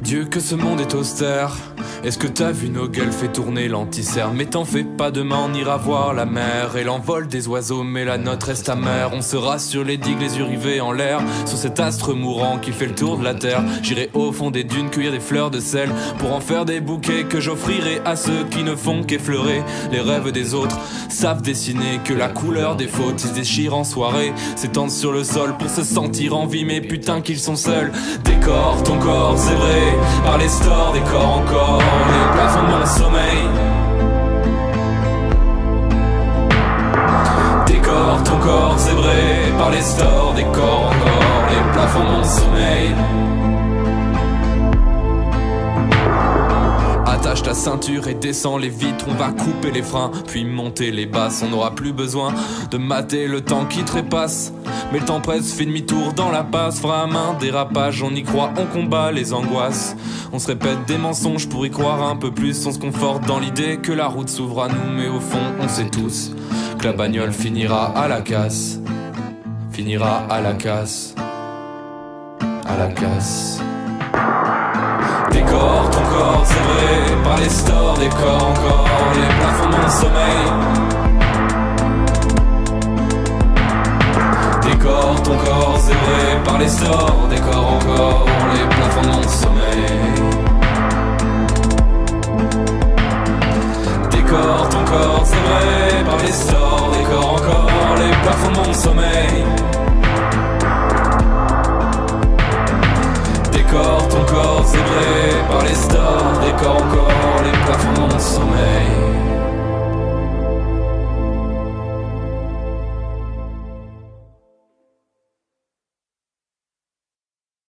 Dieu que ce monde est austère. Est-ce que t'as vu nos gueules fait tourner l'anticère? Mais t'en fais pas, demain on ira voir la mer et l'envol des oiseaux, mais la note reste amère. On sera sur les digues, les yeux rivés en l'air, sur cet astre mourant qui fait le tour de la terre. J'irai au fond des dunes cueillir des fleurs de sel pour en faire des bouquets que j'offrirai à ceux qui ne font qu'effleurer les rêves des autres. Savent dessiner que la couleur des fautes, ils se déchirent en soirée, s'étendent sur le sol pour se sentir en vie, mais putain qu'ils sont seuls. Décore ton corps, c'est vrai, par les stores, décore encore les plafonds de mon sommeil. Décore ton corps zébré par les stores, décore encore les plafonds de mon sommeil. Attache ta ceinture et descends les vitres, on va couper les freins, puis monter les basses. On n'aura plus besoin de mater le temps qui trépasse, mais le temps presse, fait demi-tour dans la passe. Fera un dérapage, on y croit, on combat les angoisses. On se répète des mensonges pour y croire un peu plus. On se conforte dans l'idée que la route s'ouvre à nous, mais au fond on sait tous que la bagnole finira à la casse. Finira à la casse. À la casse. Décore ton corps, c'est vrai, par les stores, décore encore les plafonds de mon sommeil.